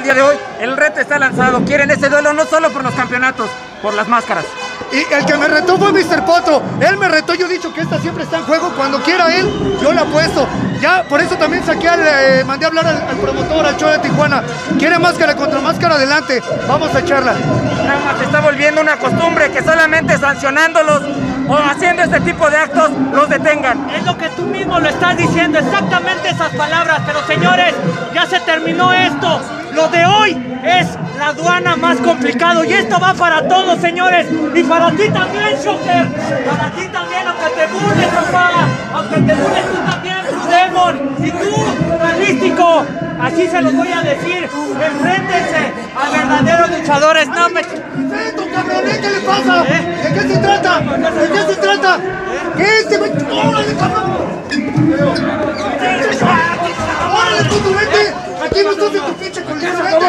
día de hoy el reto está lanzado. Quieren ese duelo no solo por los campeonatos, por las máscaras. Y el que me retó fue Mr. Potro. Él me retó, yo he dicho que esta siempre está en juego. Cuando quiera él, yo la apuesto. Ya, por eso también mandé a hablar al promotor, al Cholo de Tijuana. Quiere máscara contra máscara, adelante. Vamos a echarla. Se está volviendo una costumbre que solamente sancionándolos o haciendo este tipo de actos los detengan. Es lo que tú mismo lo estás diciendo, exactamente esas palabras. Pero señores, ya se terminó esto. Lo de hoy es la aduana más complicado y esto va para todos, señores. Y para ti también, Shocker. Para ti también, aunque te burles, papá. Aunque te burles tú también, Blue Demon. Y tú, realístico. Así se los voy a decir. Enfréntense a verdaderos luchadores. No me... ¿Qué le pasa? ¿De qué se trata? ¿De qué se trata? ¿Qué es? ¡Órale, cabrón! ¡Órale, puto, vete! Aquí no estás en tu pinche coliseo, vete.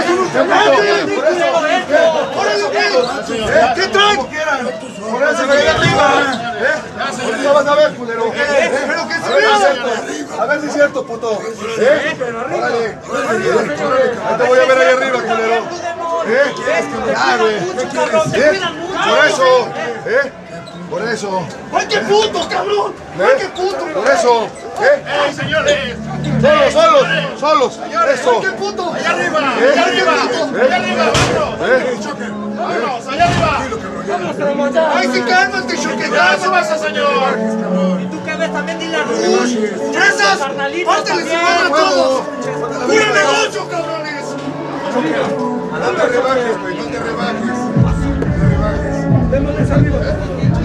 ¡Órale, ¿qué traen? Por eso me arriba. Ahorita vas a ver, culero. Pero que se vea. A ver si es cierto, puto. Órale. Ahí te voy a ver ahí arriba, culero. Por eso. Por eso. ¡Ay, qué puto, cabrón! ¡Ay, qué puto! Por eso. Señores. Solos. Eso. ¡Ay, qué puto! Allá arriba. Allá arriba. Allá arriba. Vámonos. Allá arriba. ¡Ay, sí, cálmate, Shocker! Ya súbase, señor. ¿Y tú qué ves? También dile a Rush. ¡Fresas! Carnalitos ¡Pártele su también. madre a todos! ¡Puro negocio, cabrones! No te rebajes, güey. No te rebajes. No te rebajes.